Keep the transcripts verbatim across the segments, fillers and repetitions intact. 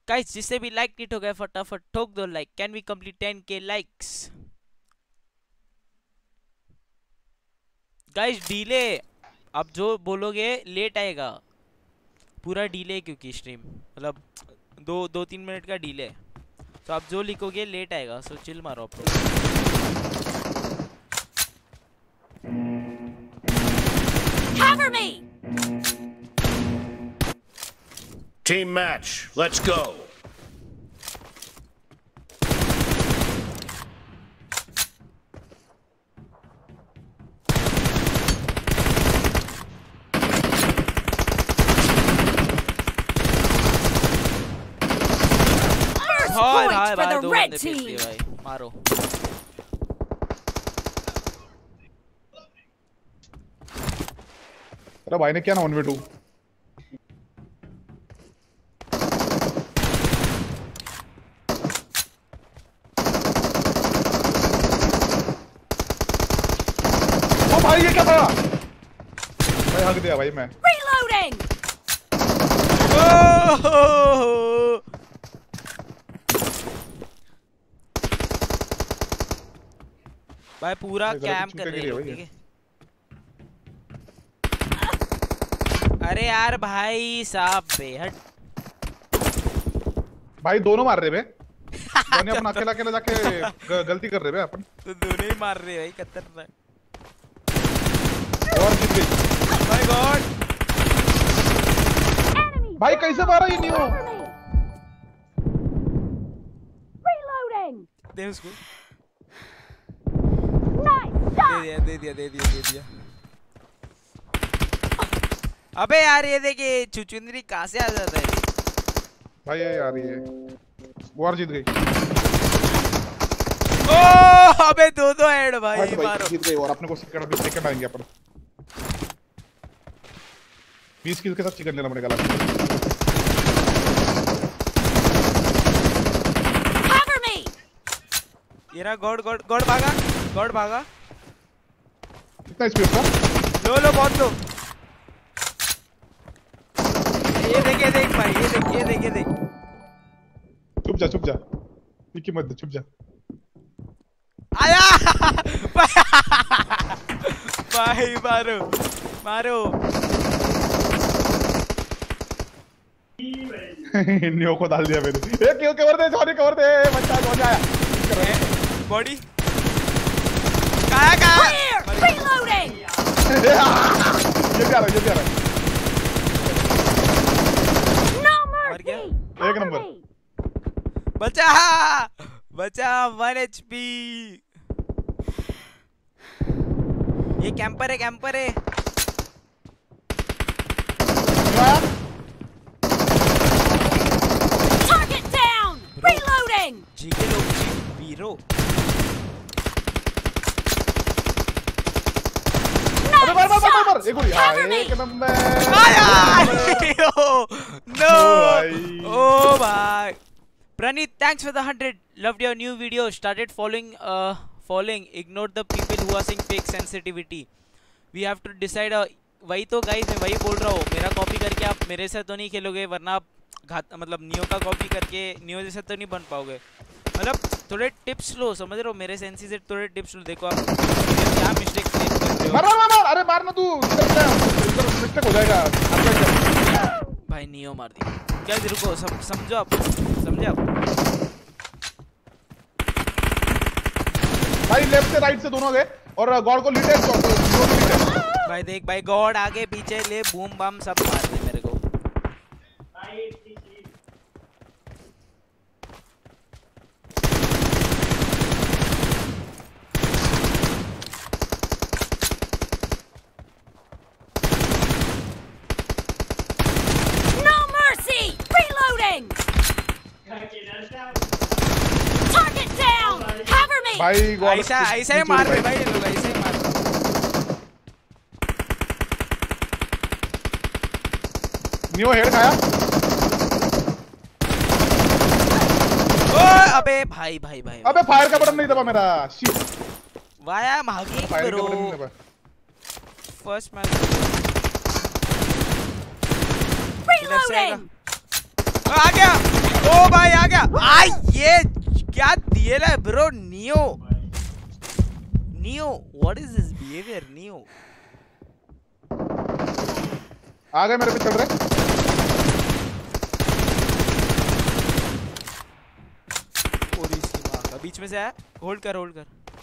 Guys जिससे भी like नहीं ठोका फटाफट ठोक दो like. Can we complete ten K likes? Guys delay, अब जो बोलोगे लेट आएगा, पूरा डिले क्योंकि स्ट्रीम मतलब दो दो तीन मिनट का डिले, तो आप जो लिखोगे लेट आएगा। सो चिल मारो आप लोग। Cover me. Team match, let's go. Hi Point hi for भाई the दो red बंदे फेंक team. दिए भाई, मारो। अरे भाई ने क्या ना वन वे टू ओ भाई ये क्या था भाई, हक दिया भाई मैं। Reloading. ओह! भाई पूरा ये गलती कैंप चूके कर रहे गिरी है हो, भाई ठीक है? अरे यार भाई साहब बेहद भाई दोनों मार रहे बे दोनों अपन अकेला अकेला जाके ग- गलती कर रहे बे अपन। तो दोनों ही मार रहे हैं भाई, खतरनाक। और जीत गई माय गॉड Enemy. भाई, कैसे मारा ये नियो? Reloading. दे उसको, Nice दे shot. दिया दे दिया दे दिया दे दिया। अबे यार ये देखिए चुचुंदरी कहाँ से आ जाता है? भाई ये आ रही है, वॉर जीत गई। ओह अबे दो दो हेड भाई, भाई भाई मारो। जीत गई और अपने को सेकंड सेकंड आएंगे अपन। बीस किल के साथ चिकन लेना पड़ेगा लास्ट। Cover me. ये रहा गॉड गॉड गॉड भागा, गॉड भागा। कितना स्पीड था? लो लो बहुत लो। ये देख ये देख भाई, ये देख ये देख ये देख। चुप जा चुप जा, पीछे मत दे, चुप जा। आया भाई मारो मारो। नियो को डाल दिया मैंने। ए क्यों कवर दे, सॉरी कवर दे, बच्चा कौन आया? बॉडी कहाँ कहाँ? Clear. Reloading. ये भी आ रहा है, ये भी आ रहा है। No मर गया? mercy. एक Cover नंबर। me. बचा बचा वन एचपी। ये कैंपर है कैंपर है। Target down. Reloading. जीके लोग जी वीरो। अरे मार मार Nice मार मार, shot. एक गोली। हाँ, Cover me. एक नंबर। आया नो भाई। ओ भाई। Pranit, thanks for the hundred. Loved your new video. Started following, uh, following. Ignored the people who are saying fake sensitivity. We have to decide. Uh, वही तो गाइस मैं वही बोल रहा हूँ, मेरा कॉपी करके आप मेरे साथ तो नहीं खेलोगे, वरना आप घात मतलब नियो का कॉपी करके नियो जैसा तो नहीं बन पाओगे। मतलब थोड़े टिप्स लो, समझ रहे हो? मेरे सेंसी से थोड़े टिप्स लो। देखो आप क्या मिस्टेक करते हो। मार मार मार मार, अरे मारना तू, इधर मिस्टेक हो जाएगा। भाई नियो मार दी क्या? रुको सम, समझो आप, समझे आप? भाई लेफ्ट से राइट से दोनों गए और गॉड को लीड है। भाई देख भाई गॉड आगे पीछे ले बूम बम सब मार दे मेरे को। No mercy. Reloading. Target down. Cover me. भाई गॉड ऐसा ऐसा ही मार रहे भाई ये लोग, ऐसे ही मार रहे। नियो हेड खाया। ओए अबे भाई भाई भाई अबे फायर का बटन नहीं दबा मेरा। शिट, वाया भागी फायर का ब्रो। बटन नहीं दबा। First match Reloading. आ गया। ओ भाई आ गया। आ ये क्या दिए है bro? Neo Neo what is this behaviour? Neo आ गए मेरे पे चढ़ रहे। और इसकी मां का बीच में से आया। होल्ड कर होल्ड कर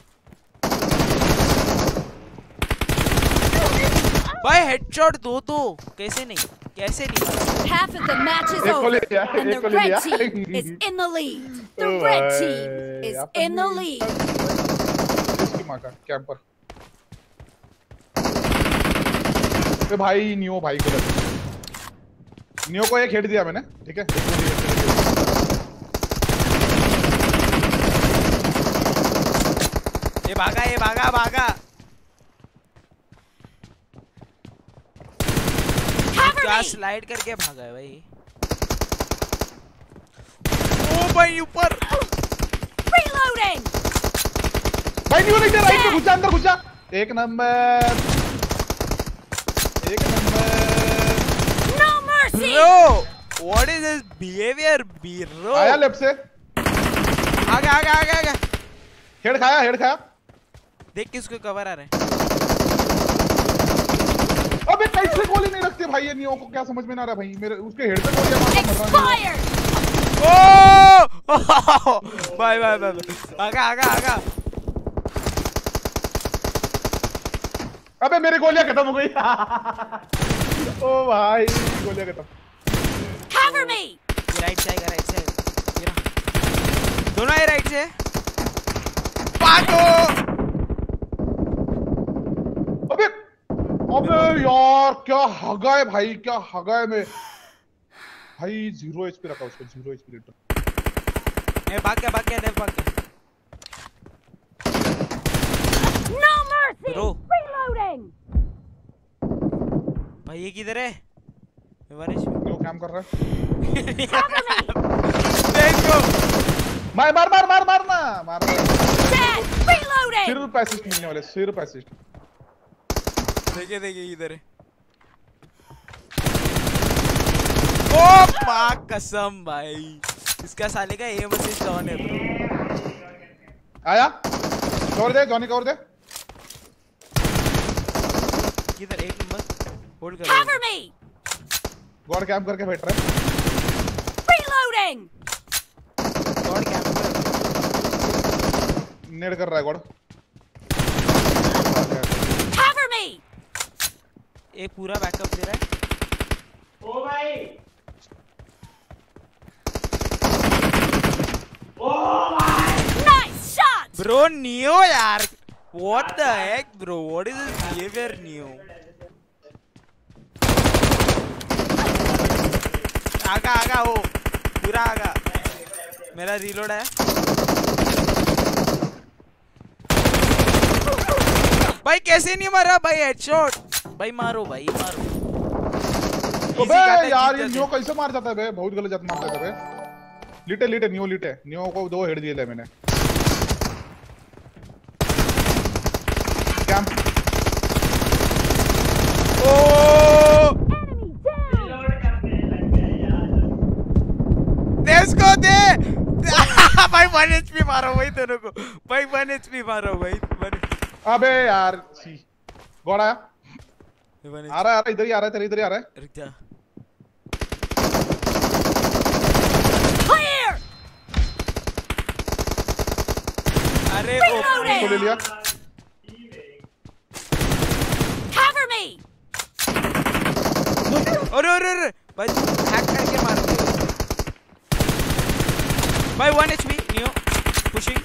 भाई। हेडशॉट दो तो कैसे नहीं कैसे नहीं। Half of the match is एक को ले over, लिया, and एक the को ले red लिया। team is in the lead. The O red भाई, team is upon in the भी- lead. इसकी माँ का कैंपर। ए भाई नियो भाई को लगा। नियो को एक हेड दिया मैंने, ठीक है। ये भागा ये भागा भागा। क्या स्लाइड करके भागा है भाई। ओ भाई ऊपर। Reloading. भाई नियो नहीं दे राइट में घुसा, अंदर घुसा। एक नंबर एक नंबर। No mercy. Bro, what is this behavior, bro? आया लेफ्ट से। आगे आगे आगे आगे। हेड खाया हेड खाया। देख किसको कवर आ रहे हैं। अबे कैसे गोली नहीं रखते भाई ये नियो को? क्या समझ में ना आ रहा भाई। मेरे उसके हेड पे गोलियां मार रहा है। Expired. ओ बाय बाय बाय। आगे आगे आगे। अबे मेरी गोलियां खत्म हो गई। ओ भाई गोलियां खत्म। Cover me. ये राइट से आएगा राइट से। ये रहा। दोनों आए राइट से। भागो। अबे अबे यार क्या हगा है भाई, क्या हगा है। मैं भाई जीरो एचपी रखा उसको, जीरो एचपी रेट। मैं भाग गया भाग गया नेव भाग गया। No mercy. Bro. Reloading. भाई ये किधर है? वनिश क्यों काम कर रहा है? देखो मार मार मार मार मार ना मार। Dead. Reloading. सिर्फ असिस्ट मिलने वाले, सिर्फ असिस्ट। देखिए देखिए इधर है। ओ पाक कसम भाई इसका साले का एम असिस्ट ऑन है ब्रो। आया कवर दे जॉनी, कवर दे। किधर एक नंबर होल्ड कर। Cover me. गॉड कैंप करके बैठ रहा है। Reloading. गॉड कैंप नेड कर रहा है गॉड। Cover me. एक पूरा बैकअप दे रहा है। ओ भाई Nice shot. ब्रो नियो यार what the heck bro, what is this behaviour Neo. आगा आगा हो पूरा आगा। मेरा रीलोड है भाई। कैसे नहीं मारा भाई? हेडशॉट भाई। मारो भाई मारो। अबे यार ये नियो कैसे मार जाता है बे? बहुत गलत जात मार जाता है बे। लिटे लिटे नियो लिटे। नियो को दो हेड दिए ले मैंने। कैंप। ओ इसको दे भाई। वन एचपी मारो भाई दोनों को भाई। वन एचपी मारो भाई। वन अबे यार सी गॉड आया। वन आ रहा है, आ रहा है, इधर ही आ रहा है, तेरे इधर ही आ रहा है। रुक जा। Clear. अरे Reloading. इसको ले लिया। Cover me. अरे अरे अरे भाई हैक करके मार दे भाई। One HP Neo pushing.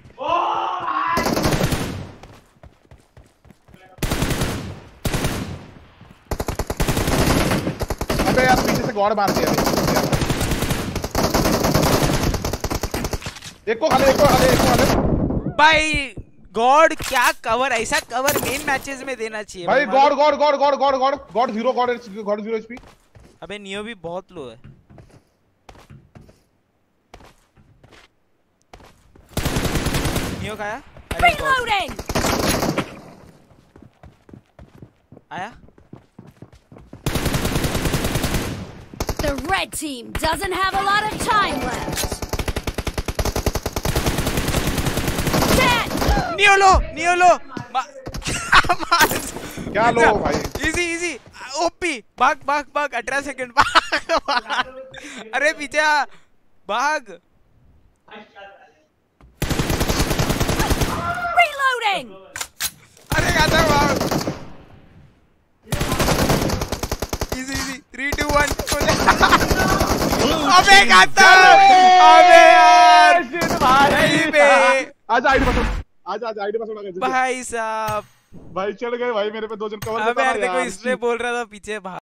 अबे यार पीछे से गॉड मार दिया। एक को खाले, एक को खाले, एक को खाले। भाई गॉड क्या कवर, ऐसा कवर मेन मैचेस में देना चाहिए भाई। God god god god god god god zero, god god zero HP. अबे नियो भी बहुत लो है। नियो खाया। अरे God. Reloading. आया। The The red team doesn't have a lot of time left. Dead! नियोलो नियोलो क्या लो भाई? इजी इजी ओपी भाग भाग भाग अठारह सेकंड भाग भाग। अरे पीछे आ भाग। Reloading! अरे गाता भाग। Easy easy three two one. अबे गाता अबे यार भाई बे आजा आईडी पासवर्ड आजा आजा आईडी पासवर्ड भाई साहब भाई चढ़ गए भाई मेरे पे दो जन कवर अबे यार देखो इसलिए बोल रहा था पीछे भाग।